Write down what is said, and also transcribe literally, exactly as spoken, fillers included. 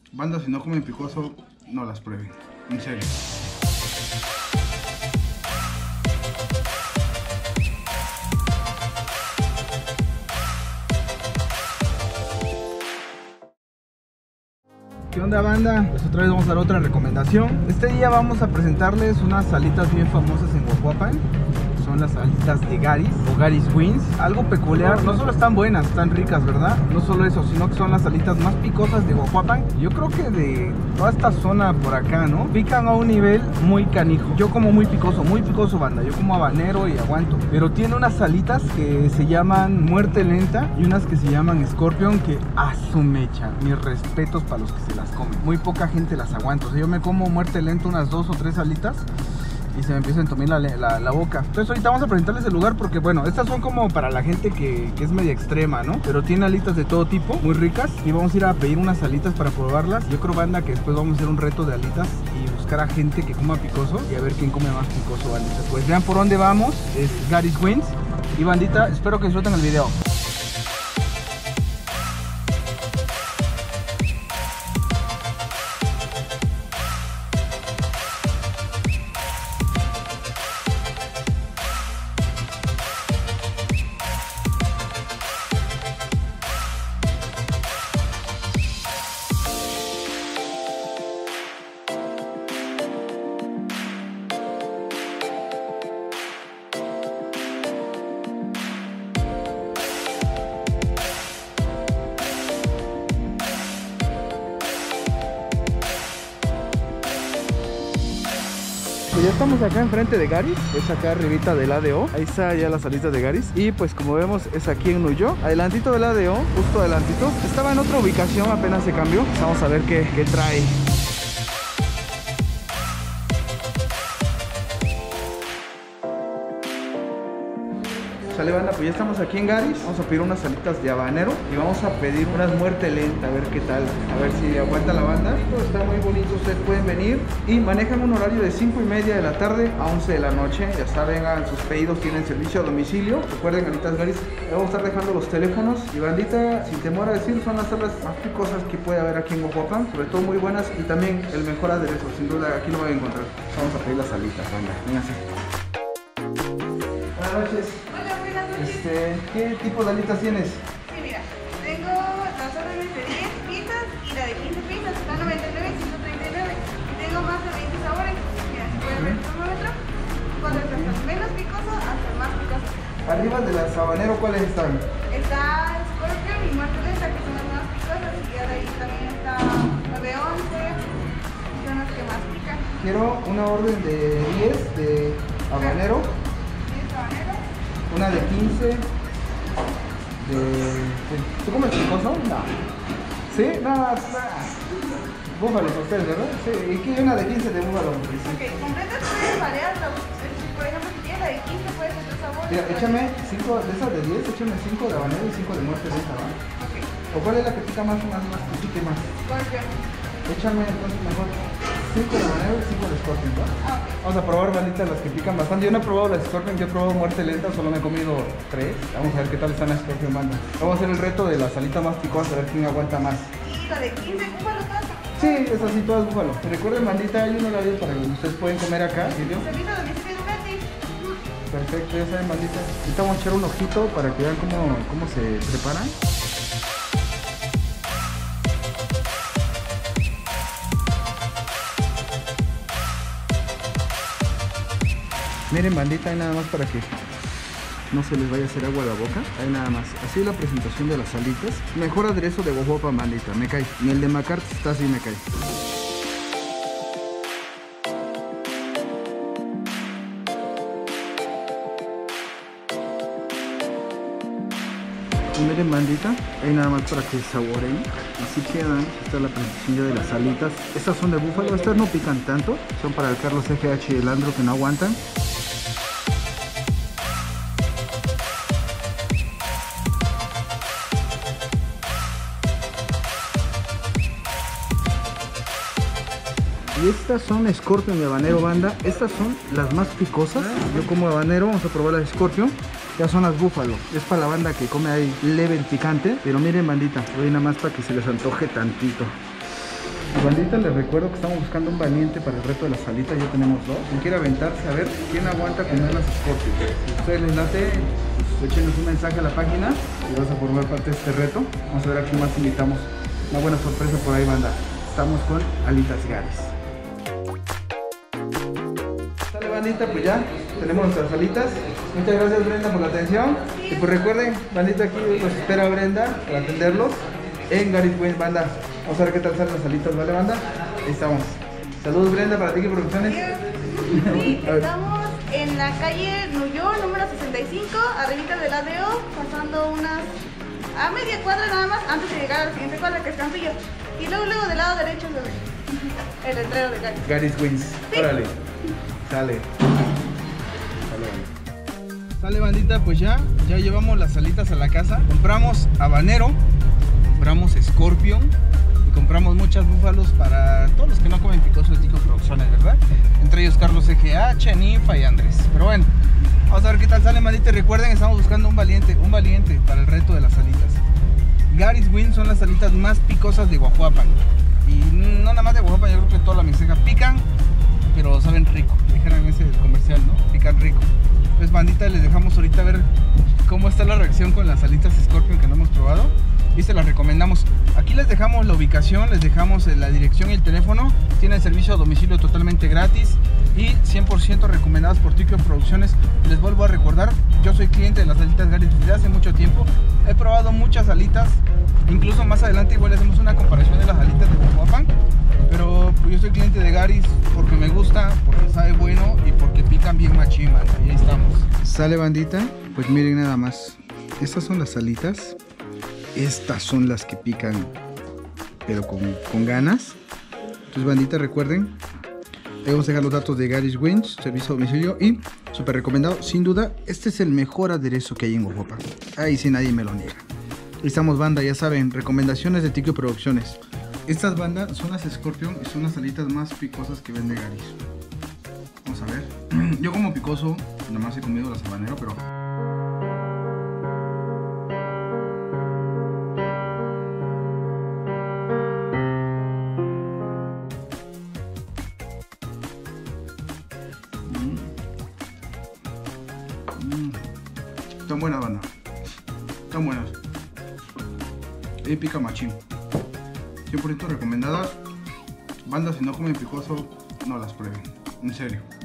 Banda, si no comen picoso, no las prueben. En serio. ¿Qué onda, banda? Pues otra vez vamos a dar otra recomendación. Este día vamos a presentarles unas salitas bien famosas en Guajuapan. Son las salitas de Gary's o Gary's Wings. Algo peculiar, no solo están buenas, están ricas, ¿verdad? No solo eso, sino que son las salitas más picosas de Guajuapan. Yo creo que de toda esta zona por acá, ¿no? Pican a un nivel muy canijo. Yo como muy picoso, muy picoso, banda. Yo como habanero y aguanto. Pero tiene unas salitas que se llaman muerte lenta y unas que se llaman Scorpion, que a su mecha. Mis respetos para los que se las comen. Muy poca gente las aguanta. O sea, yo me como muerte lenta unas dos o tres salitas y se me empieza a entumir la, la, la boca. Entonces ahorita vamos a presentarles el lugar porque, bueno, estas son como para la gente que, que es media extrema, ¿no? Pero tiene alitas de todo tipo, muy ricas. Y vamos a ir a pedir unas alitas para probarlas. Yo creo, banda, que después vamos a hacer un reto de alitas y buscar a gente que coma picoso y a ver quién come más picoso, bandita. Pues vean por dónde vamos. Es Gary's Wings. Y, bandita, espero que disfruten el video. Pues ya estamos acá enfrente de Gary's, es acá arribita del A D O, ahí está ya las salitas de Gary's. Y pues como vemos es aquí en Nuyo, adelantito del A D O, justo adelantito. Estaba en otra ubicación, apenas se cambió. Vamos a ver qué, qué trae. Sale, banda, pues ya estamos aquí en Gary's. Vamos a pedir unas salitas de habanero y vamos a pedir unas muerte lenta, a ver qué tal, a ver si aguanta la banda. Todo está muy bonito, ustedes pueden venir y manejan un horario de cinco y media de la tarde a once de la noche. Ya saben, hagan sus pedidos, tienen servicio a domicilio. Recuerden, Alitas Gary's, les vamos a estar dejando los teléfonos. Y, bandita, sin temor a decir, son las salas más picosas que puede haber aquí en Guajuapan, sobre todo muy buenas y también el mejor aderezo, sin duda, aquí lo van a encontrar. Vamos a pedir las salitas, banda, vénganse. Buenas noches. Este, ¿qué tipo de alitas tienes? Sí, mira, tengo las órdenes de diez pizzas y la de quince pizzas, está a noventa y nueve y ciento treinta y nueve. Y tengo más de veinte sabores. Mira, si pueden ver el termómetro, cuando es hasta el menos picoso hasta el más picoso. Arriba de la habanero, ¿cuáles están? Está Scorpion y muerte lenta, que son las más picosas, y ya de ahí también está nueve once, que son las que más pican. Quiero una orden de diez de habanero. diez habanero. Una de quince de... ¿Tú comes picoso? No. ¿Sí? No, no. Búfalos ustedes, ¿verdad? Sí. ¿Y qué? Una de quince de búfalo. Sí. Ok, completas pueden variar. Por ejemplo, si tienes la de quince puedes hacer sabores. Mira, échame cinco de esas de diez, échame cinco de habanero y cinco de muerte lenta, ¿vale? Ok. ¿O cuál es la que pica más, más, más, que pique más? Scorpion. Échame entonces mejor cinco de habanero y cinco de Scorpion, ¿va? Ah, ok. Vamos a probar, banditas, las que pican bastante. Yo no he probado las Scorpion, yo he probado muerte lenta, solo me he comido tres. Vamos a ver qué tal están las Scorpion, banda. Vamos a hacer el reto de la salita más picosa, a ver quién aguanta más. Y la de quince, búfalo, todas. Sí, es así, todas búfalo. Recuerden, bandita, hay un horario para que ustedes pueden comer acá, ¿sí? Servicio a domicilio gratis. Perfecto, ya saben, bandita. Ahorita vamos a echar un ojito para que vean cómo, cómo se preparan. Miren, bandita, hay nada más para que no se les vaya a hacer agua a la boca. Hay nada más. Así es la presentación de las salitas. Mejor aderezo de Guajuapan, bandita, me cae. Ni el de McCarthy está así, me cae. Y miren, bandita, hay nada más para que saboreen. Así quedan. Esta es la presentación ya de las salitas. Estas son de búfalo, estas no pican tanto. Son para el Carlos F H y el Andro, que no aguantan. Y estas son Scorpion y habanero, banda. Estas son las más picosas. Yo como habanero, vamos a probar las Scorpion. Ya son las búfalo. Es para la banda que come ahí leve el picante. Pero miren, bandita, voy nada más para que se les antoje tantito. Y bandita, les recuerdo que estamos buscando un valiente para el reto de las salitas. Ya tenemos dos. ¿Quién quiere aventarse a ver quién aguanta comer las Scorpion? Si a ustedes les late, pues échenos un mensaje a la página y vas a formar parte de este reto. Vamos a ver a quién más invitamos. Una buena sorpresa por ahí, banda. Estamos con alitas Gary's. Sale, bandita, pues ya tenemos nuestras alitas. Muchas gracias, Brenda, por la atención. Y pues recuerden, bandita, aquí los espera Brenda para atenderlos en Gary's Wings, banda. Vamos a ver qué tal salen las alitas, ¿vale, banda? Ahí estamos. Saludos, Brenda, para ti, ¿qué producciones? Sí, estamos en la calle New York, número sesenta y cinco, arribita del A D O, pasando unas a media cuadra nada más antes de llegar a la siguiente cuadra, que es Campillo. Y luego, luego del lado derecho se ve el letrero de Gary's. Gary's Wings. Sí. Órale. Sale. Sale. Sale, bandita, pues ya, ya llevamos las alitas a la casa. Compramos habanero, compramos Scorpion y compramos muchas búfalos para todos los que no comen picoso de Tico Producciones, ¿verdad? Entre ellos Carlos E G H, Ninfa y Andrés. Pero bueno, vamos a ver qué tal sale, bandita. Recuerden, estamos buscando un valiente, un valiente para el reto de las alitas. Gary's Wings son las alitas más picosas de Guajuapan. Y no nada más de Guajuapan, yo creo que toda la mixteca pican, pero saben rico. Dijeron ese comercial, ¿no? Pican rico. Pues, bandita, les dejamos ahorita a ver cómo está la reacción con las alitas Scorpion que no hemos probado y se las recomendamos. Aquí les dejamos la ubicación, les dejamos la dirección y el teléfono. Tienen servicio a domicilio totalmente gratis y cien por ciento recomendadas por Tico Producciones. Les vuelvo a recordar, yo soy cliente de las alitas Gary's desde hace mucho tiempo. He probado muchas alitas, incluso más adelante igual hacemos una comparación de las alitas de Guajuapan. Pero yo soy cliente de Gary's porque me gusta, porque sabe bueno y porque pican bien machín, banda. Y ahí estamos. Sale, bandita, pues miren nada más. Estas son las alitas. Estas son las que pican, pero con, con ganas. Entonces, bandita, recuerden, ahí vamos a dejar los datos de Gary's Wings, servicio a domicilio y súper recomendado. Sin duda, este es el mejor aderezo que hay en Guajuapan. Ahí sí nadie me lo niega. Ahí estamos, banda, ya saben, recomendaciones de Tico Producciones. Estas bandas son las Scorpion y son las alitas más picosas que vende Gary's. Vamos a ver. Yo como picoso, nada más he comido las habanero, pero... Están buenas, banda. Están buenas. Y pica machín. cien por ciento recomendadas. Bandas, si no comen picoso, no las prueben. En serio.